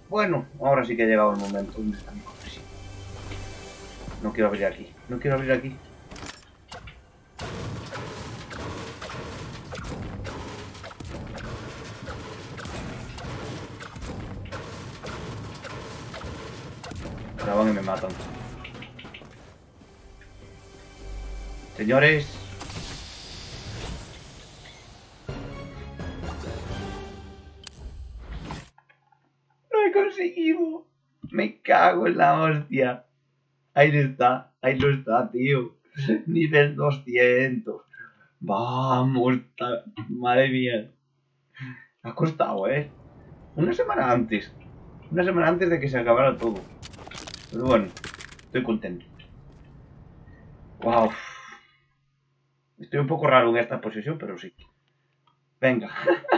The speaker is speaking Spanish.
Bueno, ahora sí que ha llegado el momento. ¿Dónde está mi cofre? Sí. No quiero abrir aquí. No quiero abrir aquí. Ahora van y me matan. Señores. Lo he conseguido. Me cago en la hostia. Ahí está. Ahí lo está, tío. Nivel 200. Vamos. Madre mía. Me ha costado, ¿eh? Una semana antes. Una semana antes de que se acabara todo. Pero bueno, estoy contento. Wow. Estoy un poco raro en esta posición, pero sí. Venga.